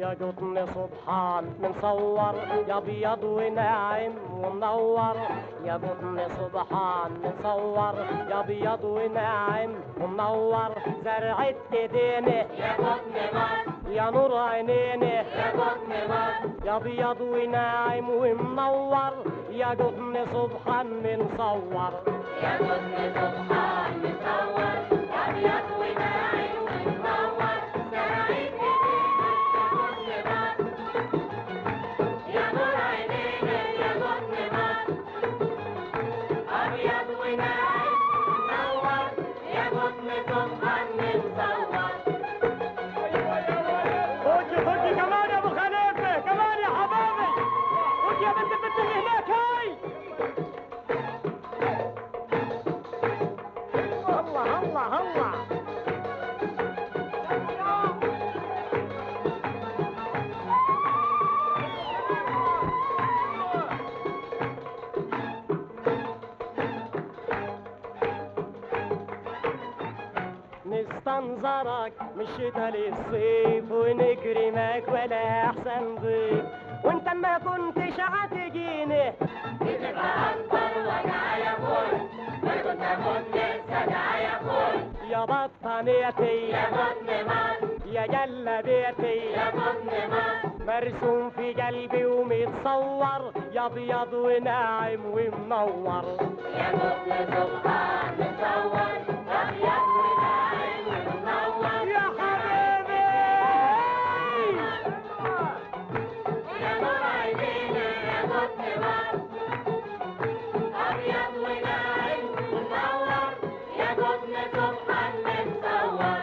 يا قطن سبحان منصور يا ابيض وناعم ومنور، يا قطن سبحان منصور يا ابيض وناعم ومنور، زرعت ايدينا يا قطن مصر يا نور عينينا، يا قطن مصر يا ابيض وناعم ومنور، يا قطن سبحان منصور، يا قطن سبحان منصور يا ابيض وناعم ومنور، زرعت ايدينا يا قطن مصر يا نور عينينا، يا قطن مصر ابيض وناعم ومنور، يا قطن سبحان منصور. خدي كمان يا ابو خليفه، كمان يا حبايبي، خدي يا بنت البنت اللي هناك هاي. الله الله الله. نستنظرك من الشتا للصيف ونكرمك ولا احسن ضيف، وانت ما كنتش هتجيني بتبقى اكبر وجع يا بوي، ما كنت اموت لسه يا بوي، يا بطانيتي يا قطن مصر يا جلابيتي، يا قطن مصر مرسوم في قلبي ومتصور يا ابيض وناعم ومنور، يا قطن سبحان منصور ابيض وناعم ومنور، يا حبيبي يا نور عينينا، يا قطن مصر ابيض وناعم ومنور، يا قطن سبحان منصور.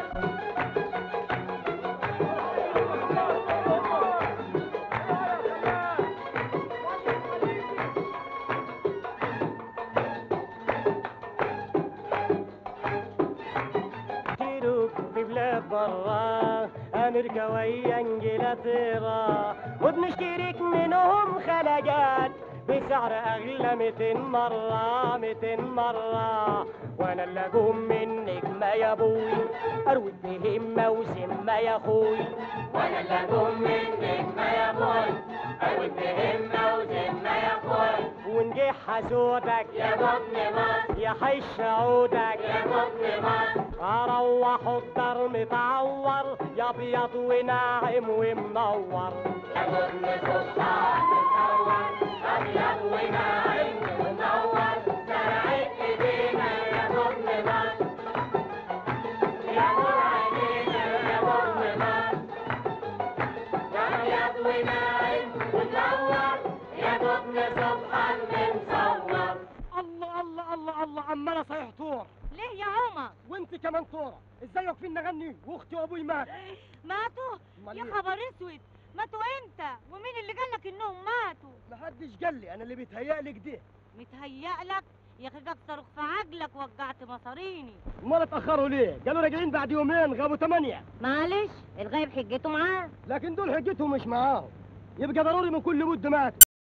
تيروك في بلاد برا امريكا ويا انجلترا، وبنشتريك منهم خلاجات بسعر اغلى 200 مرة 200 مرة، وانا اللي اقوم منك ما يا ابوي اروي بهمة وسمة يا اخوي، وانا اللي اقوم منك ما يا بوي اروي بهمه وذمه يا بوي، ونجيح حسودك يا قطن مصر يا حش عودك، يا قطن مصر اروح الدار متعور يا ابيض وناعم ومنور، يا قطن سبحان منصور ابيض وناعم ومنور، زرعت ايدينا يا قطن مصر يا نور عينينا، يا قطن مصر ابيض وناعم ومنور، يا قطن سبحان منصور. الله الله الله الله، عمالة صحيح طور، ليه يا عمر؟ وانت كمان طورة، ازاي واقفين نغني واختي وابوي مات؟ ماتوا؟ أمال يا إيه؟ خبر اسود، ماتوا امتى؟ ومين اللي قالك انهم ماتوا؟ محدش قال لي، انا اللي بيتهيألي كده. متهيألك؟ يا اخي جاب صاروخ في عجلك وجعت مصاريني. امال اتأخروا ليه؟ قالوا راجعين بعد يومين، غابوا 8. معلش الغايب حجته معاه. لكن دول حجتهم مش معاهم، يبقى ضروري من كل مد ماتوا.